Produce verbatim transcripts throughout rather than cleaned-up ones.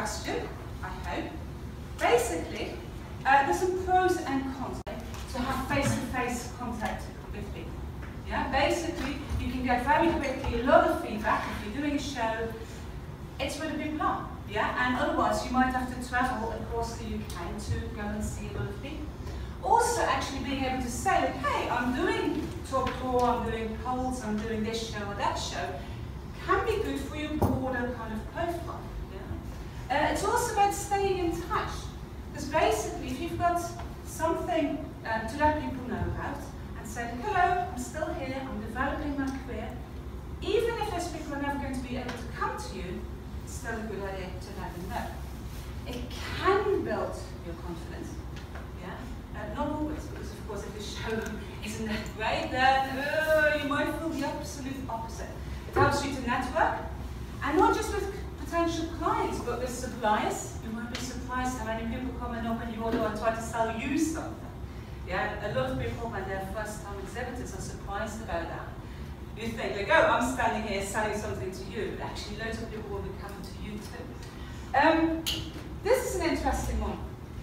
question, I hope. Basically, uh, there's some pros and cons to have face-to-face contact with people. Yeah, basically, you can get very quickly a lot of feedback if you're doing a show. It's where the people are. Yeah, and otherwise you might have to travel across the U K to go and see a lot of people. Also, actually being able to say, like, hey, I'm doing talk tour, I'm doing polls, I'm doing this show or that show, can be good for your broader kind of profile. Yeah? Uh, it's also about staying in touch. Because basically, if you've got something uh, to let people know about, and say, hello, I'm still here, I'm developing my career, even if those people are never going to be able to come to you, it's still a good idea to let them know. It can build your confidence. Yeah? Uh, not always, because of course if the show isn't that great, then uh, you might feel the absolute opposite. It helps you to network, and not just with potential clients, but with suppliers. You might be surprised how many people come and open your door and try to sell you something. Yeah, a lot of people, when they're first-time exhibitors, are surprised about that. You think, like, oh, I'm standing here selling something to you, but actually loads of people will be coming to you too. Um, this is an interesting one.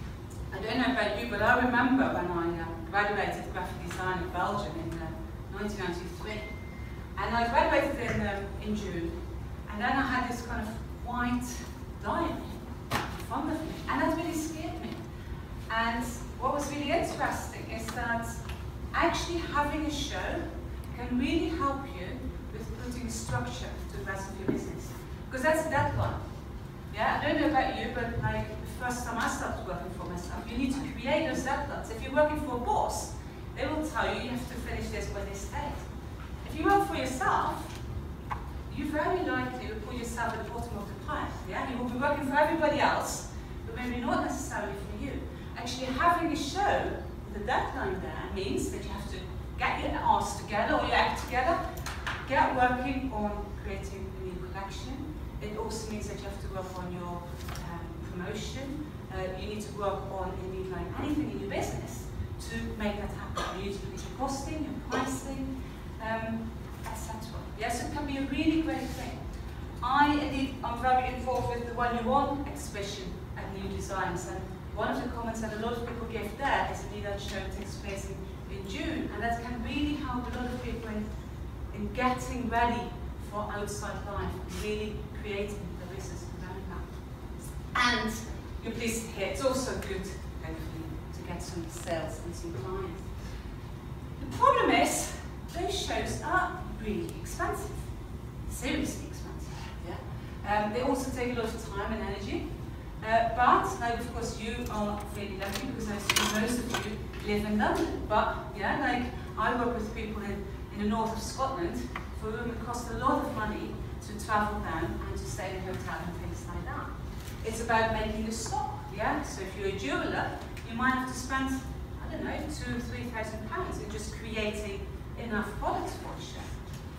I don't know about you, but I remember when I uh, graduated graphic design in Belgium in uh, nineteen ninety-three. And I graduated in, um, in June, and then I had this kind of white diary in front of me, and that really scared me. And what was really interesting is that actually having a show can really help you with putting structure to the rest of your business. Because that's a deadline. Yeah, I don't know about you, but like the first time I started working for myself, you need to create those deadlines. If you're working for a boss, they will tell you you have to finish this by this date. If you work for yourself, you very likely will put yourself at the bottom of the pile. Yeah? You will be working for everybody else, but maybe not necessarily for you. Actually, having a show with a deadline there means that you have to get your arse together or your act together, get working on creating a new collection. It also means that you have to work on your um, promotion. Uh, you need to work on indeed like anything in your business to make that happen. You need to look at your costing, your pricing, um, et cetera. Yes, it can be a really great thing. I indeed am very involved with the One You Want exhibition at New Designs, and one of the comments that a lot of people give there is indeed that show takes place in, in June, and that can really help a lot of people in, in getting ready for outside life, and really creating the business around that. And you're pleased to hear it's also good, hopefully, to get some sales and some clients. The problem is, those shows are really expensive, seriously expensive. Yeah? Um, they also take a lot of time and energy. Uh, but, like, of course, you are really lucky because I assume most of you live in London. But, yeah, like, I work with people in, in the north of Scotland for whom it costs a lot of money to travel down and to stay in a hotel and things like that. It's about making a stock, yeah? So if you're a jeweler, you might have to spend, I don't know, two or three thousand pounds in just creating enough products for the show.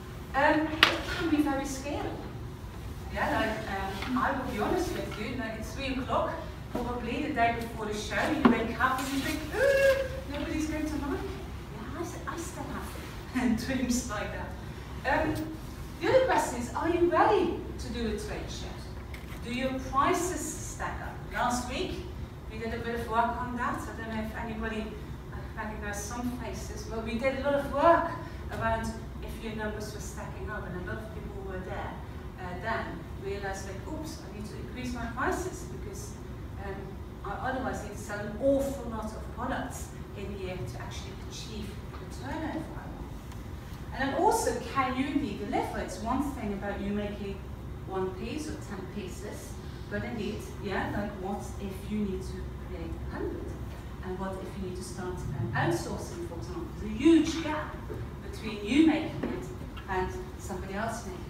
Um, it can be very scary. Yeah, like, um, I will be honest with you, like at three o'clock, probably the day before the show, you wake up and you think, ooh, nobody's going to like it. Yeah, I, I still have dreams like that. Um, the other question is, are you ready to do a trade show? Do your prices stack up? Last week, we did a bit of work on that. I don't know if anybody recognizes some faces, but we did a lot of work around if your numbers were stacking up, and a lot of people were there. Uh, then realized, like, oops, I need to increase my prices because um, I otherwise need to sell an awful lot of products in a year to actually achieve the turnover I want. And then also, can you indeed deliver? It's one thing about you making one piece or ten pieces, but indeed, yeah, like what if you need to create a hundred? And what if you need to start um, outsourcing, for example? There's a huge gap between you making it and somebody else making it.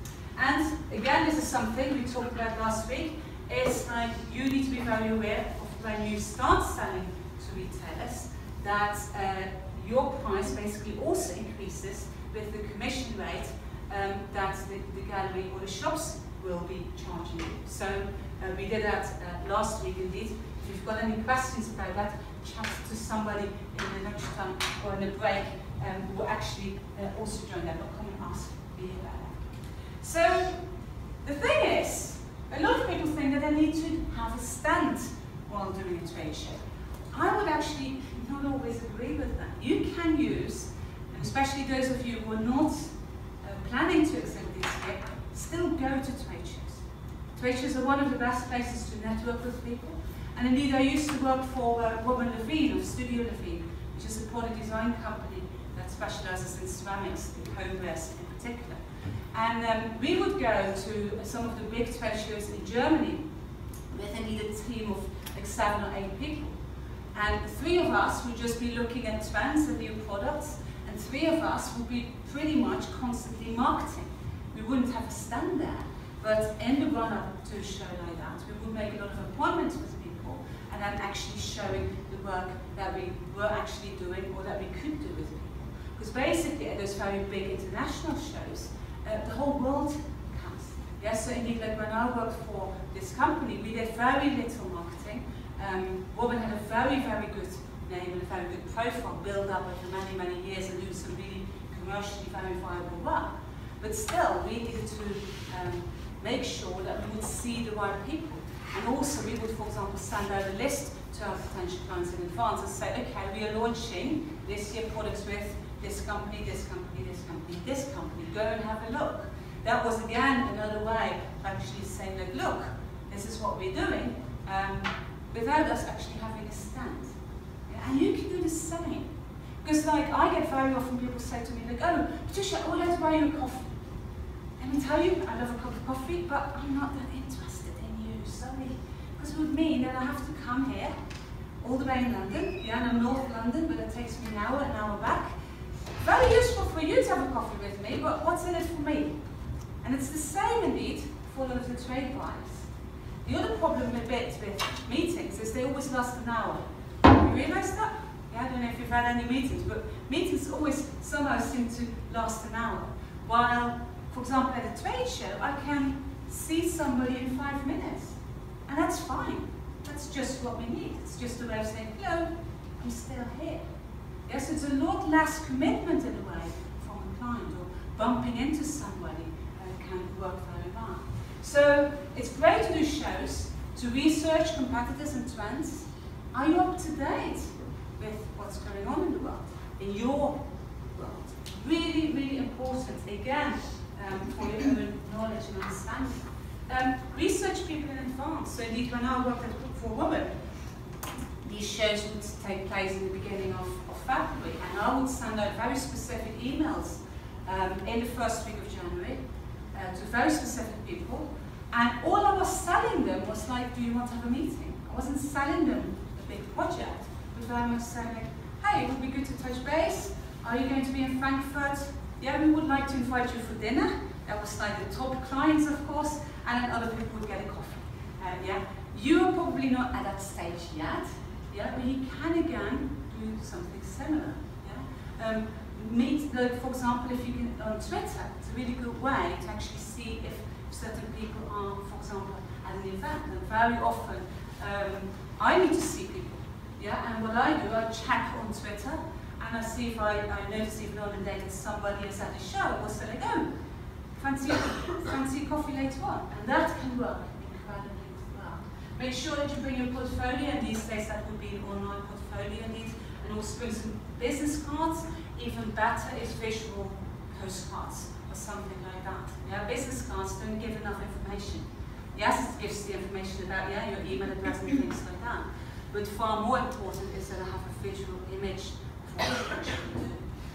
And again, this is something we talked about last week. It's like you need to be very aware of when you start selling to retailers that uh, your price basically also increases with the commission rate um, that the, the gallery or the shops will be charging you. So uh, we did that uh, last week indeed. If you've got any questions about that, chat to somebody in the next time or in the break um, who will actually uh, also join that or come and ask me about that. So the thing is, a lot of people think that they they need to have a stand while doing a trade show. I would actually not always agree with that. You can use, and especially those of you who are not uh, planning to exhibit this year, still go to trade shows. Trade shows are one of the best places to network with people. And indeed, I used to work for uh, Robin Levine of Studio Levine, which is a product design company that specializes in ceramics, in homewares in particular. And um, we would go to some of the big trade shows in Germany with indeed a team of like seven or eight people. And three of us would just be looking at trends and new products, and three of us would be pretty much constantly marketing. We wouldn't have a stand there, but in the run-up to a show like that, we would make a lot of appointments with people and then actually showing the work that we were actually doing or that we could do with people. Because basically at those very big international shows, uh, the whole world counts. Yes, so indeed, like when I worked for this company, we did very little marketing. Um, Robin had a very, very good name and a very good profile built up over many, many years and doing some really commercially very viable work. But still, we needed to um, make sure that we would see the right people. And also, we would, for example, send out a list to our potential clients in advance and say, okay, we are launching this year products with this company, this company, this company, this company. Go and have a look. That was, again, another way of actually saying, like, look, this is what we're doing, um, without us actually having a stand. Yeah? And you can do the same. Because, like, I get very often people say to me, like, oh, Patricia, I would like to buy you a coffee. Let me tell you, I love a cup of coffee, but I'm not that interested in you, sorry. Because it would mean that I have to come here, all the way in London, yeah, and I'm North London, but it takes me an hour, an hour back. Very useful for you to have a coffee with me, but what's in it for me? And it's the same, indeed, for a lot of the trade buyers. The other problem a bit with meetings is they always last an hour. You realise that? Yeah, I don't know if you've had any meetings, but meetings always somehow seem to last an hour. While, for example, at a trade show, I can see somebody in five minutes. And that's fine. That's just what we need. It's just a way of saying, hello, I'm still here. Yes, it's a lot less commitment in a way from a client, or bumping into somebody uh, can work very well. So it's great to do shows, to research competitors and trends. Are you up to date with what's going on in the world, in your world? Really, really important, again, um, for your own knowledge and understanding. Um, research people in advance. So indeed, when I worked at For Women, these shows would take place in the beginning of, of February, and I would send out very specific emails um, in the first week of January uh, to very specific people, and all I was selling them was like, do you want to have a meeting? I wasn't selling them a big project, but very much saying, like, hey, it would be good to touch base. Are you going to be in Frankfurt? Yeah, we would like to invite you for dinner. That was like the top clients, of course, and then other people would get a coffee. Uh, yeah, you're probably not at that stage yet. Yeah, but you can again do something similar. Yeah, um, meet, like, for example, if you can on Twitter, it's a really good way to actually see if certain people are, for example, at an event. And very often, um, I need to see people. Yeah, and what I do, I check on Twitter, and I see if I, I notice even on the day that somebody is at a show, or say, like, oh, fancy, fancy coffee later on, and that can work incredibly well. Make sure that you bring your portfolio, and these days that would be an online portfolio indeed, and also bring some business cards. Even better is visual postcards or something like that. Yeah, business cards don't give enough information. Yes, it gives the information about, yeah, your email address and things like that, but far more important is that I have a visual image of what you actually do.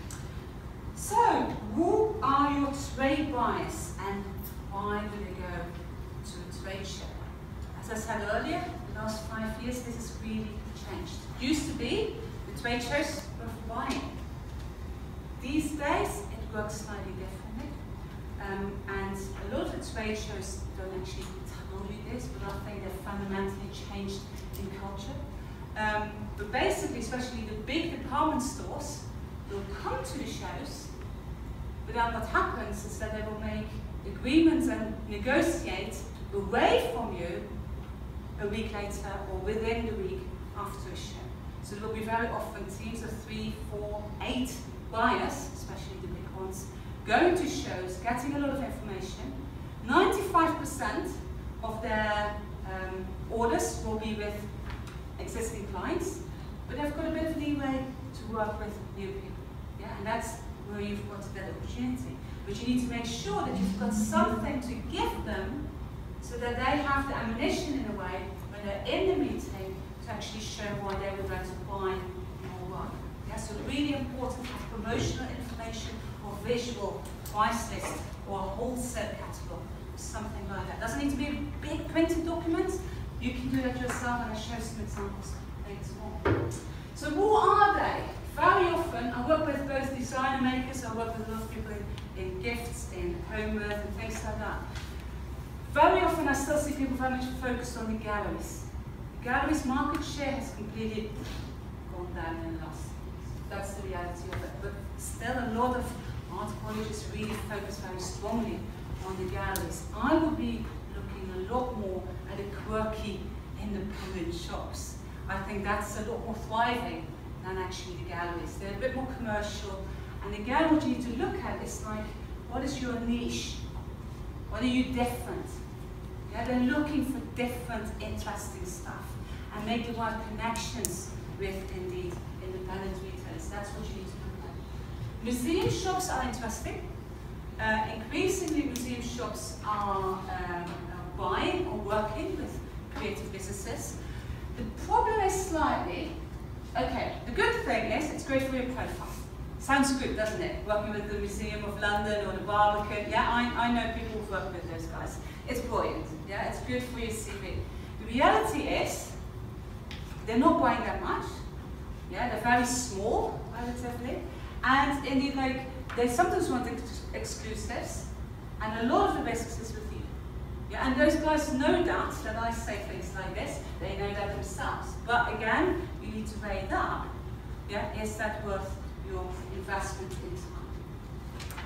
So, who are your trade buyers and why do they go to a trade show? As I said earlier, the last five years this has really changed. It used to be the trade shows were for buying. These days it works slightly differently, um, and a lot of the trade shows don't actually tell you this, but I think they've fundamentally changed in culture. Um, but basically, especially the big department stores will come to the shows, but then what happens is that they will make agreements and negotiate away from you a week later or within the week after a show. So there will be very often teams of three, four, eight buyers, especially the big ones, going to shows, getting a lot of information. ninety-five percent of their um, orders will be with existing clients, but they've got a bit of leeway to work with new people. Yeah, and that's where you've got that opportunity. But you need to make sure that you've got something to give them so that they have the ammunition in a way when they're in the meeting to actually show why they would like to buy your work. Yeah, so really important to have promotional information or visual price list or a wholesale catalog, something like that. Doesn't need to be a big printed document. You can do that yourself, and I'll show some examples later on. So what are they? Very often, I work with both designer makers, I work with a lot of people in, in gifts, in homework, and things like that. Very often, I still see people very much focused on the galleries. The galleries' market share has completely gone down in the last years. That's the reality of it. But still, a lot of art colleges really focus very strongly on the galleries. I would be looking a lot more at the quirky, independent shops. I think that's a lot more thriving than actually the galleries. They're a bit more commercial, and again what you need to look at is like, what is your niche? What are you different? Yeah, they're looking for different, interesting stuff, and make the right connections with, indeed, independent retailers. That's what you need to look at. Museum shops are interesting. Uh, increasingly, museum shops are, um, are buying or working with creative businesses. The problem is slightly, okay, the good thing is it's great for your profile. Sounds good, doesn't it? Working with the Museum of London or the Barbican. Yeah, I, I know people who've worked with those guys. It's brilliant. Yeah, it's good for your C V. The reality is they're not buying that much. Yeah, they're very small, relatively. And indeed, like, they sometimes want ex exclusives, and a lot of the business is with you. Yeah, and those guys know that, that I say things like this, they know that themselves. But again, you need to weigh it up. Yeah, is that worth your investment in time?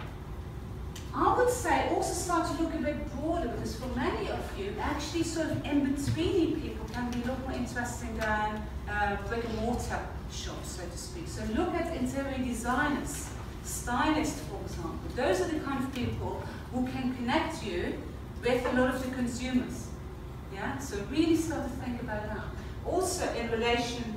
I would say also start to look a bit broader, because for many of you, actually sort of in-betweeny people can be a lot more interesting than uh, brick and mortar shops, so to speak. So look at interior designers, stylists, for example. Those are the kind of people who can connect you with a lot of the consumers. Yeah, so really start to think about that. Also, in relation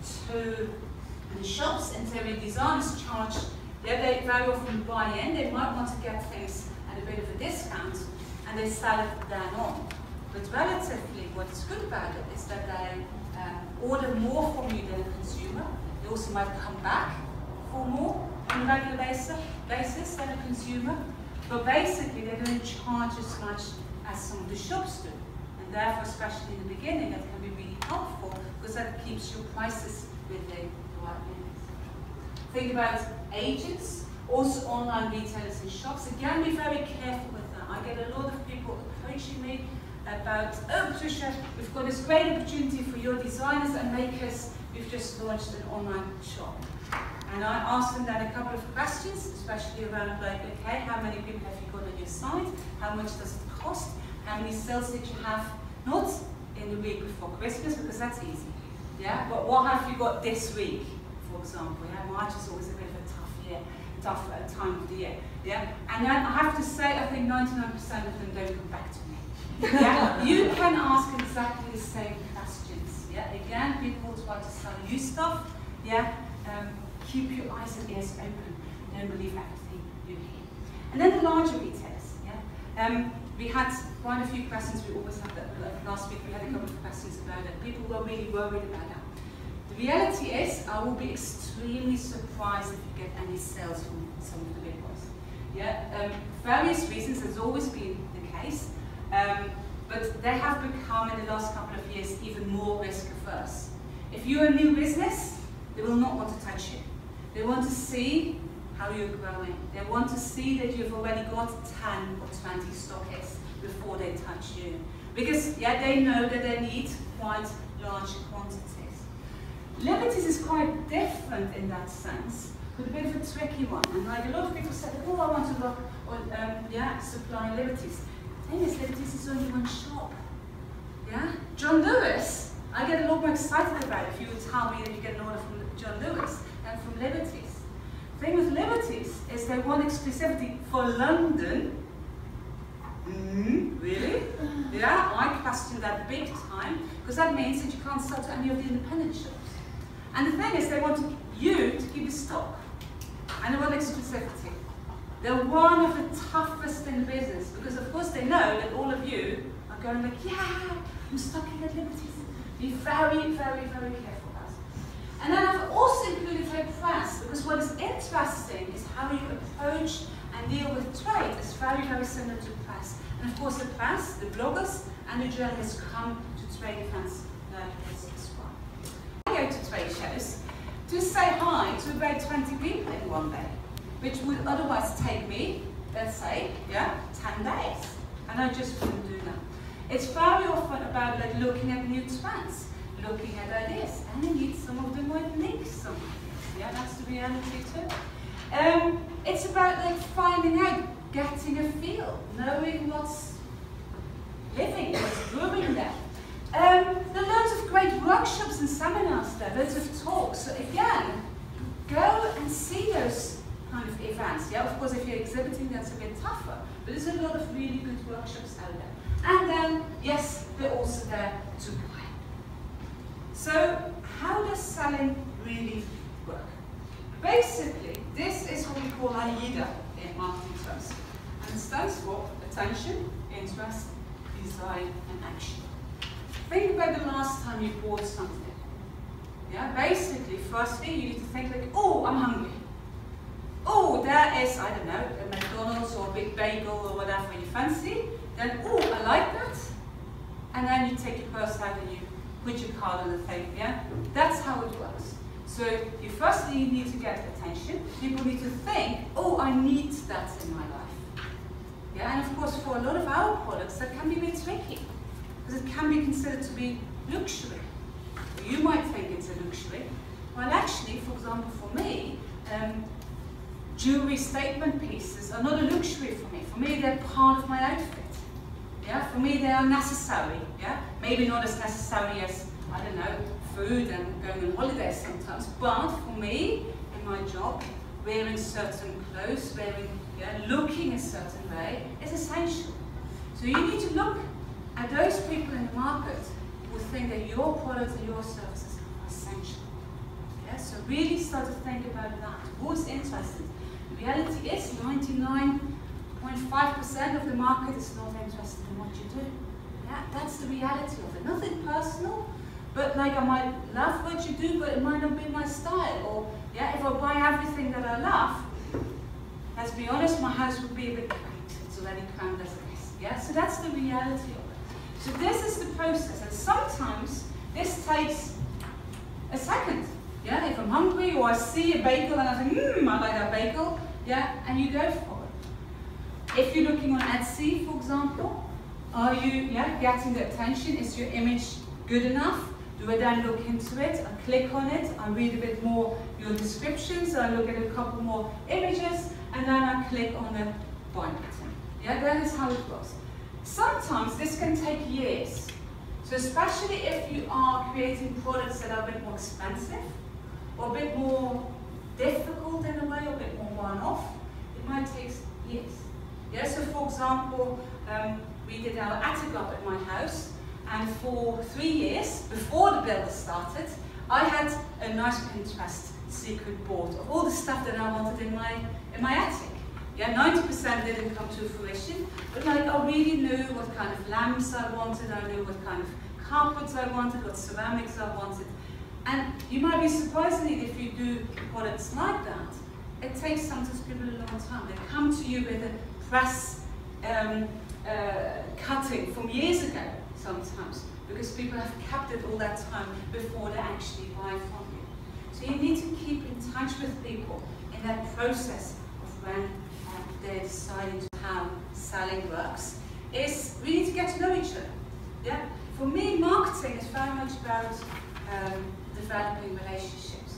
to the shops, interior designers charge, yeah, they very often buy in, they might want to get things at a bit of a discount, and they sell it then on. But relatively, what's good about it is that they um, order more from you than a consumer. They also might come back for more on a regular basis, basis than a consumer. But basically, they don't charge as much as some of the shops do. And therefore, especially in the beginning, that can be really helpful, because that keeps your prices within the right limits. Think about agents, also online retailers and shops. Again, be very careful with that. I get a lot of people approaching me about, oh, Patricia, we've got this great opportunity for your designers and makers. We've just launched an online shop. And I asked them then a couple of questions, especially around like, okay, how many people have you got on your site? How much does it cost? How many sales did you have? Not in the week before Christmas, because that's easy. Yeah, but what have you got this week, for example? Yeah, March is always a bit of a tough year, tough uh, time of the year. Yeah, and then I have to say, I think ninety-nine percent of them don't come back to me. Yeah, you can ask exactly the same questions. Yeah, again, people will try to sell you stuff. Yeah. Um, Keep your eyes and ears open. Don't believe everything you hear. And then the larger retailers. Yeah? Um, we had quite a few questions. We always have that. Like last week we had a couple of questions about it. People were really worried about that. The reality is, I will be extremely surprised if you get any sales from some of the big ones. Yeah? Um, for various reasons, has always been the case. Um, but they have become, in the last couple of years, even more risk averse. If you're a new business, they will not want to touch you. They want to see how you're growing. They want to see that you've already got ten or twenty stockists before they touch you. Because, yeah, they know that they need quite large quantities. Liberties is quite different in that sense, but a bit of a tricky one. And like a lot of people said, oh, I want to look on, um, yeah, supply Liberties. The thing is, Liberties is only one shop. Yeah? John Lewis, I get a lot more excited about it if you would tell me that you get an order from John Lewis than from Liberties. The thing with Liberties is they want exclusivity for London. Mm, really? Yeah, I question that big time, because that means that you can't sell to any of the independent shops. And the thing is, they want you to keep the stock, and they want exclusivity. They're one of the toughest in the business, because of course they know that all of you are going like, yeah, I'm stocking at Liberties. Be very, very, very careful about it. And then I've also included the press, because what is interesting is how you approach and deal with trade is very, very similar to press. And of course the press, the bloggers, and the journalists come to trade events like this as well. I go to trade shows to say hi to about twenty people in one day, which would otherwise take me, let's say, yeah, ten days. And I just wouldn't do that. It's very often about like looking at new trends, looking at ideas, and indeed some of them might link something. Yeah, that's the reality too. Um, it's about like finding out, getting a feel, knowing what's living, what's brewing there. Um, there are loads of great workshops and seminars there, loads of talks. So again, go and see those kind of events. Yeah, of course, if you're exhibiting, that's a bit tougher. But there's a lot of really good workshops out there. And then, yes, they're also there to buy. So, how does selling really work? Basically, this is what we call AIDA in marketing terms. And it stands for attention, interest, desire, and action. Think about the last time you bought something. Yeah, basically, firstly, you need to think like, oh, I'm hungry. Oh, there is, I don't know, a McDonald's or a big bagel or whatever you fancy. Then, oh, I like that. And then you take your purse out and you put your card on the thing, yeah? That's how it works. So you firstly need to get attention. People need to think, oh, I need that in my life. Yeah, and of course, for a lot of our products, that can be a bit tricky. Because it can be considered to be luxury. You might think it's a luxury. Well, actually, for example, for me, um, jewelry statement pieces are not a luxury for me. For me, they're part of my outfit. Yeah, for me, they are necessary. Yeah, maybe not as necessary as, I don't know, food and going on holidays sometimes. But for me, in my job, wearing certain clothes, wearing, yeah, looking a certain way is essential. So you need to look at those people in the market who think that your products and your services are essential. Yeah, so really start to think about that. Who's interested? The reality is ninety-nine point five percent of the market is not interested in what you do. Yeah, that's the reality of it. Nothing personal, but like I might love what you do, but it might not be my style. Or yeah, if I buy everything that I love, let's be honest, my house would be a bit cramped. It's already cramped as it is. Yeah, so that's the reality of it. So this is the process, and sometimes this takes a second. Yeah, if I'm hungry or I see a bagel and I think, hmm, I like that bagel, yeah, and you go for it. If you're looking on Etsy, for example, are you yeah, getting the attention? Is your image good enough? Do I then look into it? I click on it, I read a bit more your descriptions, I look at a couple more images, and then I click on the buy button. Yeah, that is how it works. Sometimes this can take years. So especially if you are creating products that are a bit more expensive, or a bit more difficult in a way, or a bit more one-off, it might take years. Yeah, so for example, um, we did our Akker at my house, and for three years, before the build started, I had a nice Pinterest secret board of all the stuff that I wanted in my, in my attic. Yeah, ninety percent didn't come to fruition, but like I really knew what kind of lamps I wanted, I knew what kind of carpets I wanted, what ceramics I wanted. And you might be surprised if you do products like that, it takes sometimes people a long time. They come to you with a press um, uh, cutting from years ago sometimes, because people have kept it all that time before they actually buy from you. So you need to keep in touch with people in that process of when uh, they're deciding to how selling works, is we need to get to know each other. Yeah? For me, marketing is very much about um, developing relationships.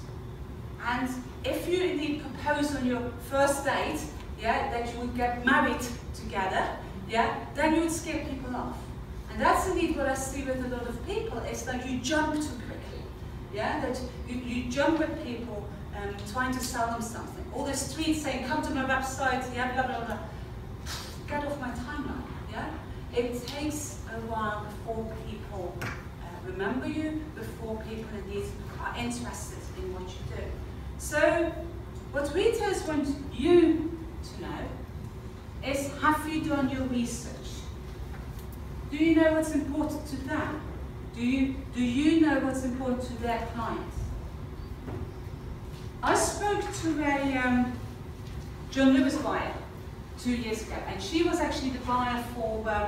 And if you indeed propose on your first date, yeah, that you would get married together, yeah, then you would scare people off. And that's indeed what I see with a lot of people, is that you jump too quickly. Yeah, that you, you jump at people um, trying to sell them something. All the streets saying, come to my website, yeah, blah, blah, blah. Get off my timeline, yeah? it takes a while before people uh, remember you, before people indeed are interested in what you do. So, what retailers want you to know is, have you done your research? Do you know what's important to them? Do you, do you know what's important to their clients? I spoke to a um, John Lewis buyer two years ago, and she was actually the buyer for um,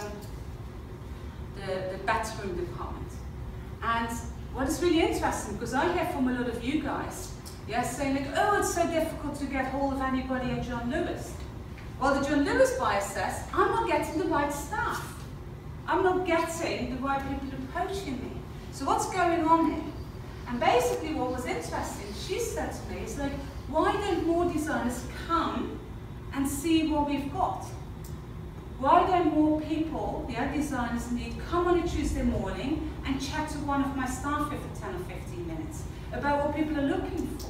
the, the bathroom department. And what is really interesting, because I hear from a lot of you guys, yeah, saying like, oh, it's so difficult to get hold of anybody at John Lewis. Well, the John Lewis buyer says, I'm not getting the right staff. I'm not getting the right people approaching me. So what's going on here? And basically what was interesting, she said to me, is like, why don't more designers come and see what we've got? Why don't more people, yeah, designers indeed, come on a Tuesday morning and chat to one of my staff here for ten or fifteen minutes about what people are looking for?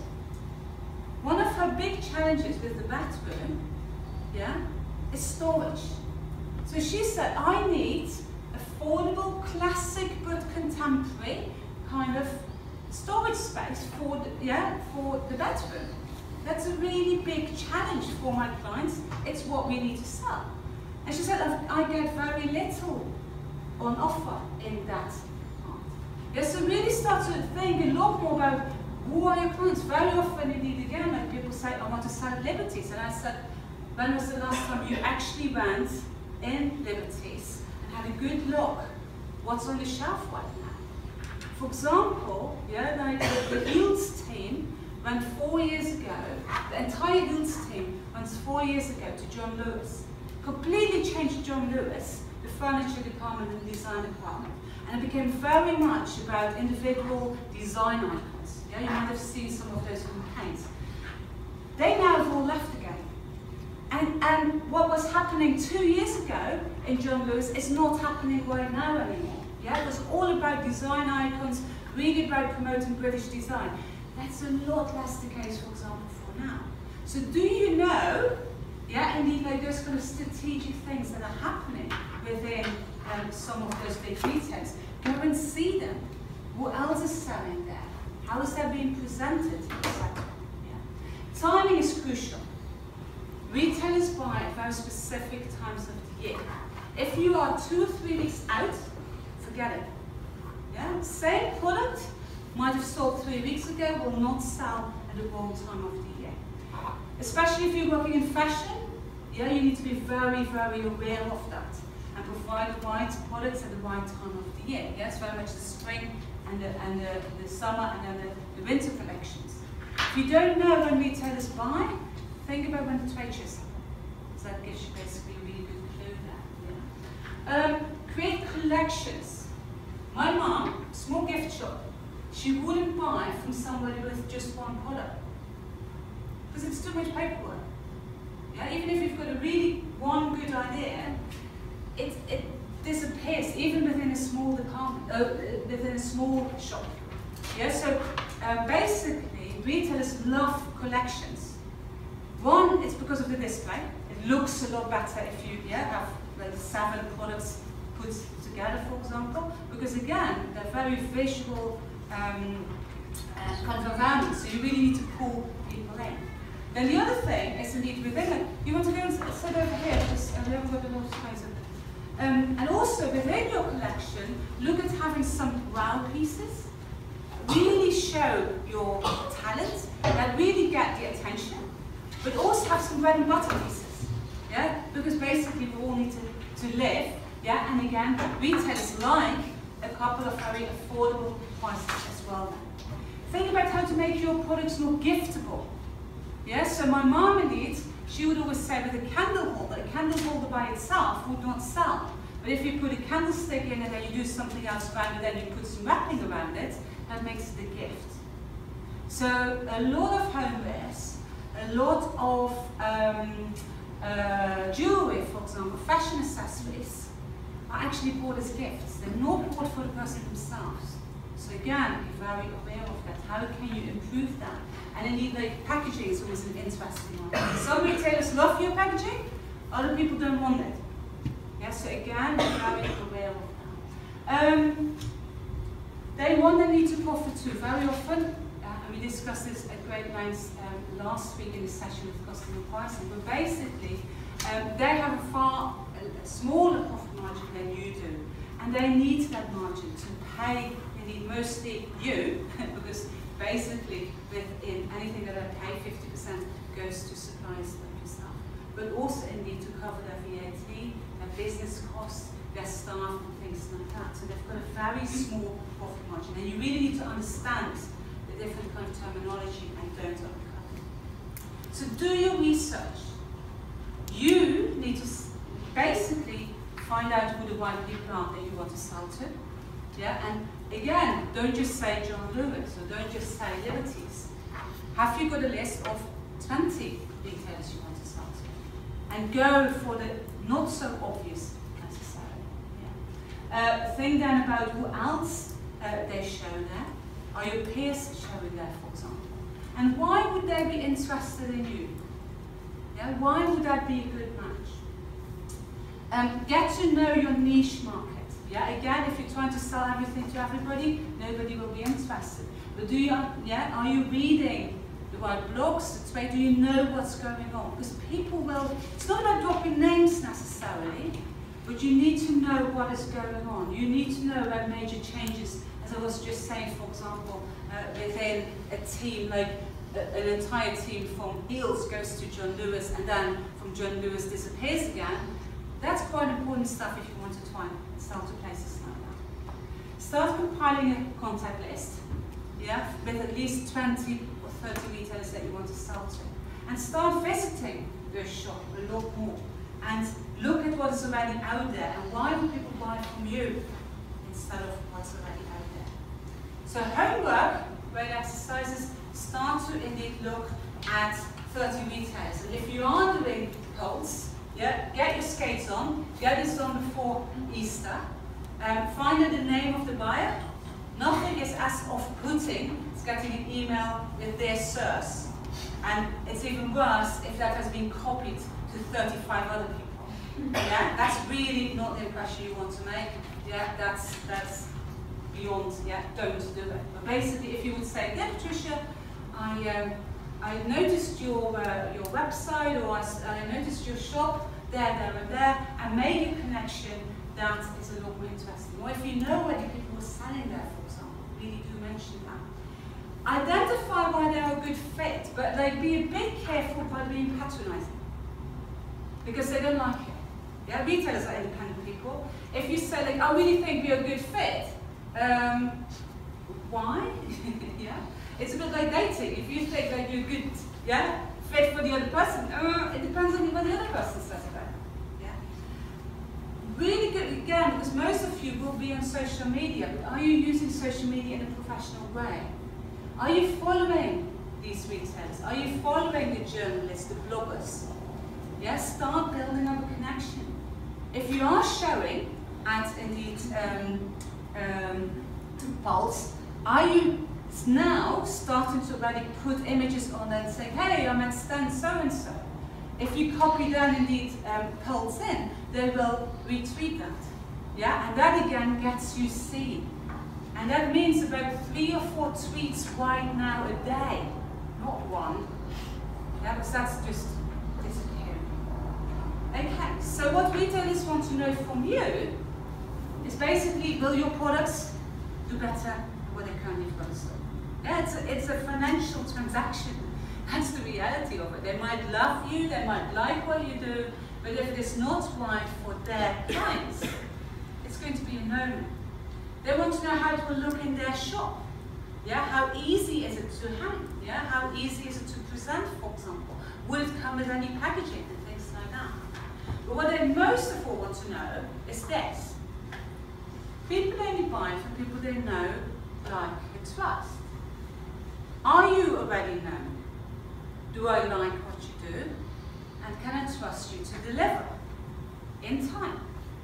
One of her big challenges with the bathroom, yeah, is storage. So she said, I need affordable, classic but contemporary kind of storage space for the, yeah, for the bedroom. That's a really big challenge for my clients. It's what we need to sell. And she said, I get very little on offer in that part. Yeah, so really start to think a lot more about who are your clients. Very often indeed again, like people say, I want to sell Liberties. And I said, when was the last time you actually went in Liberties and had a good look what's on the shelf right now? For example, yeah, like the, the Yields team went four years ago, the entire Yields team went four years ago to John Lewis. Completely changed John Lewis, the furniture department and design department. And it became very much about individual design icons. Yeah, you might have seen some of those campaigns. They now have all left again. And, and what was happening two years ago in John Lewis is not happening right now anymore. Yeah, it was all about design icons, really about promoting British design. That's a lot less the case, for example, for now. So do you know, yeah, indeed, like those kind of strategic things that are happening within um, some of those big retailers? Go and see them. What else is selling there? How is that being presented? Yeah. Timing is crucial. Retailers buy at very specific times of the year. If you are two or three weeks out, forget it. Yeah? Same product might have sold three weeks ago, will not sell at the wrong time of the year. Especially if you're working in fashion, yeah, you need to be very, very aware of that and provide the right products at the right time of the year. Yeah, it's very much the spring and the, and the, the summer and then the, the winter collections. If you don't know when retailers buy, think about when the trade shows happen. So that gives you basically a really good clue there. Yeah. Um, create collections. My mom, small gift shop, she wouldn't buy from somebody with just one product. Because it's too much paperwork. Yeah? Even if you've got a really one good idea, it, it disappears, even within a small department, uh, within a small shop. Yeah? So uh, basically, retailers love collections. One, it's because of the display. It looks a lot better if you yeah, have like seven products put together, for example, because again, they're very visual um, uh, kind of environment, so you really need to pull people in. Then the other thing is indeed within it, you want to go and sit over here, just, uh, we haven't got a lot of space over there. Um, and also within your collection, look at having some wow pieces, really show your talent, that really get the attention, but also have some bread and butter pieces, yeah? Because basically we all need to, to live, yeah? And again, retailers like a couple of very affordable prices as well. Think about how to make your products more giftable. Yeah, so my mom indeed, she would always say with a candle holder, a candle holder by itself would not sell. But if you put a candlestick in it and you do something else around it and you put some wrapping around it, that makes it a gift. So a lot of homewares, a lot of um, uh, jewelry, for example, fashion accessories, are actually bought as gifts. They're not bought for the person themselves. So again, be very aware of that. How can you improve that? And indeed, like, packaging is always an interesting one. Some retailers love your packaging, other people don't want it. Yeah, so So again, very aware of that. Um, they want and need to profit too. Very often, uh, and we discussed this at great length um, last week in the session of costing and pricing, but basically, um, they have a far a, a smaller profit margin than you do. And they need that margin to pay, indeed, mostly you, because basically, within anything that I pay, fifty percent goes to suppliers like yourself. But also, indeed, to cover their V A T, their business costs, their staff, and things like that. So they've got a very small profit margin. And you really need to understand the different kind of terminology and don't undercut it. So do your research. You need to basically find out who the right people are that you want to sell to. Yeah, and again, don't just say John Lewis or don't just say Liberties. Have you got a list of twenty retailers you want to sell to? And go for the not so obvious necessarily. Yeah. Uh, think then about who else uh, they show there. Are your peers showing there, for example? And why would they be interested in you? Yeah, why would that be a good match? Um, get to know your niche market. Yeah, again, if you're trying to sell everything to everybody, nobody will be interested. But do you, yeah, are you reading the right blogs? It's where do you know what's going on? Because people will, it's not about dropping names necessarily, but you need to know what is going on. You need to know about major changes, as I was just saying, for example, uh, within a team, like a, an entire team from Heels goes to John Lewis, and then from John Lewis disappears again. That's quite important stuff if you want to try and sell to places like that. Start compiling a contact list, yeah, with at least twenty or thirty retailers that you want to sell to. And start visiting your shop a lot more. And look at what is already out there and why do people buy from you instead of what's already out there. So homework, great exercises, start to indeed look at thirty retailers. And if you are doing polls, yeah, get your skates on, get this done before Easter, um, find out the name of the buyer. Nothing is as off-putting as getting an email with their source. And it's even worse if that has been copied to thirty-five other people. Yeah, that's really not the impression you want to make. Yeah, that's, that's beyond, yeah, don't do it. But basically, if you would say, yeah, Patricia, I, um, I noticed your, uh, your website, or I, I noticed your shop there, there, and there, and made a connection that is a lot more interesting. Or if you know whether people were selling there, for example, really do mention that. Identify why they're a good fit, but like be a bit careful by being patronizing, because they don't like it. Yeah, retailers are independent people. If you say like, I really think we're a good fit, um, why? Yeah. It's a bit like dating. If you think that you're good, yeah, fit for the other person, uh, it depends on what the other person says about it. Yeah. Really good, again, because most of you will be on social media, but are you using social media in a professional way? Are you following these retailers? Are you following the journalists, the bloggers? Yeah, start building up a connection. If you are showing, and indeed um, um, Pulse, are you now starting to already put images on and say, hey, I'm at stand so-and-so. If you copy then indeed um, Pulse in, they will retweet that. Yeah, and that again gets you seen. And that means about three or four tweets right now a day, not one. Yeah, because that's just disappearing. Okay, so what retailers want to know from you is basically, will your products do better than what they currently post? Yeah, it's a, it's a financial transaction. That's the reality of it. They might love you, they might like what you do, but if it is not right for their clients, it's going to be a no-no. They want to know how it will look in their shop. Yeah, how easy is it to hang? Yeah, how easy is it to present, for example? Will it come with any packaging and things like that? But what they most of all want to know is this. People only buy from people they know, like, and trust. Are you already known? Do I like what you do? And can I trust you to deliver in time?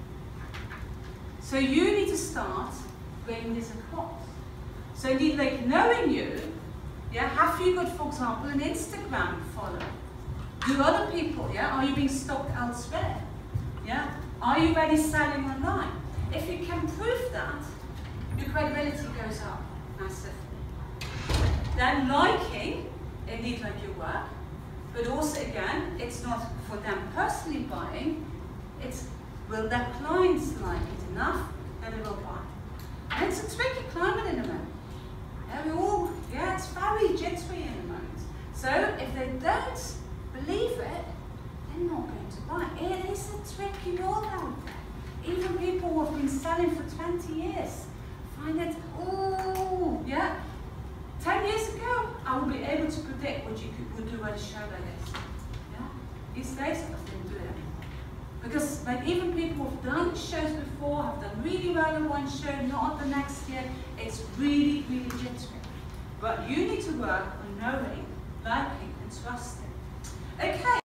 So you need to start bringing this across. So indeed, like knowing you, yeah, have you got, for example, an Instagram follow? Do other people, yeah, are you being stalked elsewhere? Yeah, Are you ready selling online? If you can prove that, your credibility goes up massively. Then liking, indeed like your work, but also again, it's not for them personally buying, it's will their clients like it enough that they will buy. And it's a tricky climate in the moment. Yeah, we all, yeah, it's very jittery in the moment. So if they don't believe it, they're not going to buy. It is a tricky world out there. Even people who have been selling for twenty years find it, oh, yeah. Ten years ago, I would be able to predict what you could, would do at a show like this. Yeah? These days, I didn't do it anymore. Because like, even people who've done shows before, have done really well in one show, not the next year, it's really, really jittery. But you need to work on knowing, liking, and trusting. Okay.